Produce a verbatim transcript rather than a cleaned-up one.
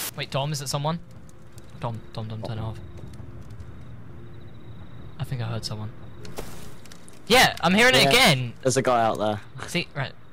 Wait, Dom, is it someone? Dom, Dom, Dom, turn it off. I think I heard someone. Yeah, I'm hearing Yeah. it again. There's a guy out there. See, right.